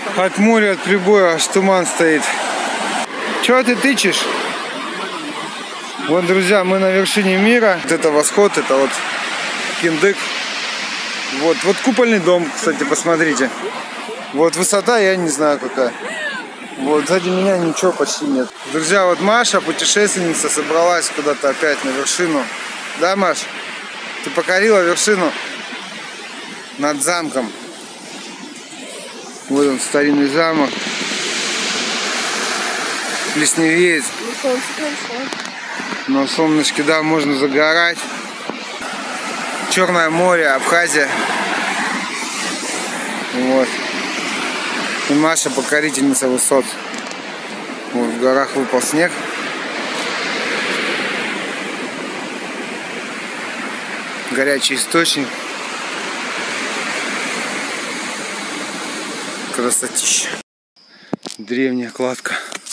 От моря, от прибоя аж туман стоит. Чего ты тычешь? Вот, друзья, мы на вершине мира. Вот это восход, это вот Киндык. Вот купольный дом, кстати, посмотрите. Вот высота, я не знаю какая. Вот сзади меня ничего почти нет. Друзья, вот Маша, путешественница, собралась куда-то опять на вершину. Да, Маш? Ты покорила вершину над замком. Вот он, старинный замок. Плесневеет. На солнышке, да, можно загорать. Черное море, Абхазия. Вот. И Маша покорительница высот. Вот в горах выпал снег. Горячий источник. Красотища. Древняя кладка.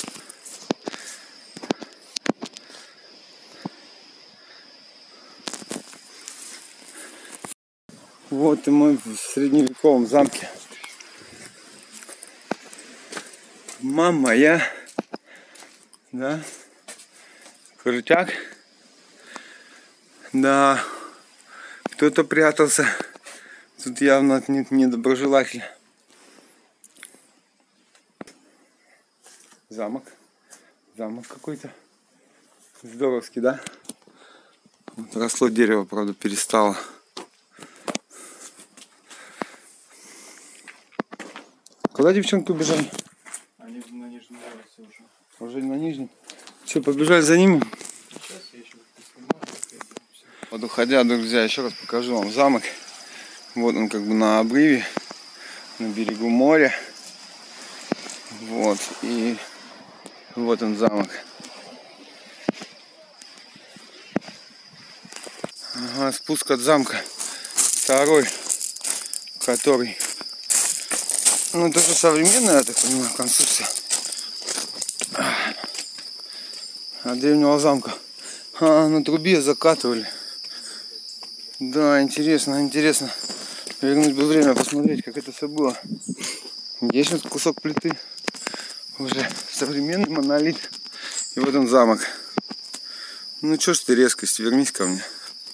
Вот и мы в средневековом замке. Мама моя. Да. Крутяк. Да. Кто-то прятался. Тут явно недоброжелатель. Замок. Замок какой-то. Здоровский, да? Вот росло дерево, правда, перестало. Куда девчонки убежали? Они на нижнем ярусе уже. Уже на нижнем? Что, побежали за ними? Сейчас я еще поснимаю. Вот уходя, друзья, еще раз покажу вам замок. Вот он как бы на обрыве, на берегу моря. Вот, и вот он замок. Ага, спуск от замка. Второй, который... Ну, это же современная, я так понимаю, конструкция. От древнего замка. На трубе закатывали. Да, интересно, интересно. Вернуть бы время, посмотреть, как это все было. Есть вот кусок плиты. Уже современный монолит. И вот он замок. Ну, чё ж ты резкость, вернись ко мне.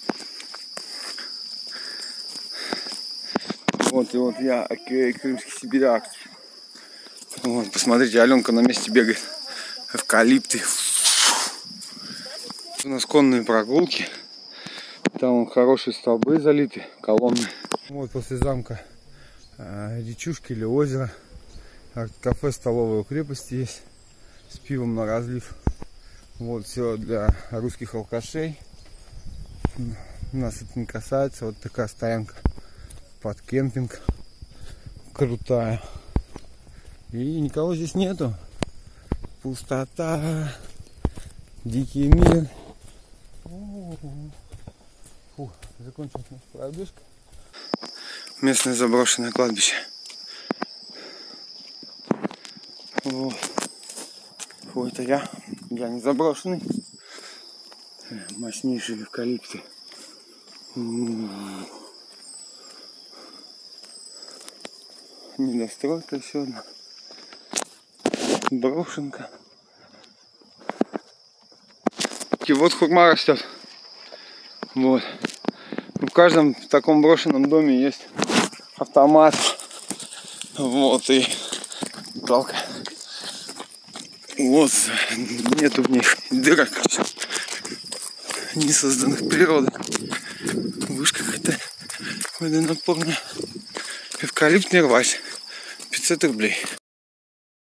Вот, и вот я, крымский сибиряк. Вот, посмотрите, Аленка на месте бегает. Эвкалипты. У нас конные прогулки. Там хорошие столбы залиты, колонны. Вот после замка речушка или озеро. Кафе, столовая у крепости есть. С пивом на разлив. Вот все для русских алкашей. Нас это не касается. Вот такая стоянка под кемпинг. Крутая. И никого здесь нету. Пустота. Дикий мир. Фу, закончилась пробежка. Местное заброшенное кладбище. Вот. Фу, это я не заброшенный. Мощнейшие эвкалипты. Недостройка еще одна. Брошенка. И вот хурма растет. Вот. В каждом таком брошенном доме есть автомат. Вот и палка. Вот. Нету в них дырок, не созданных природой. Вышка какая-то водонапорная. Эвкалипт не рвать. 500 рублей.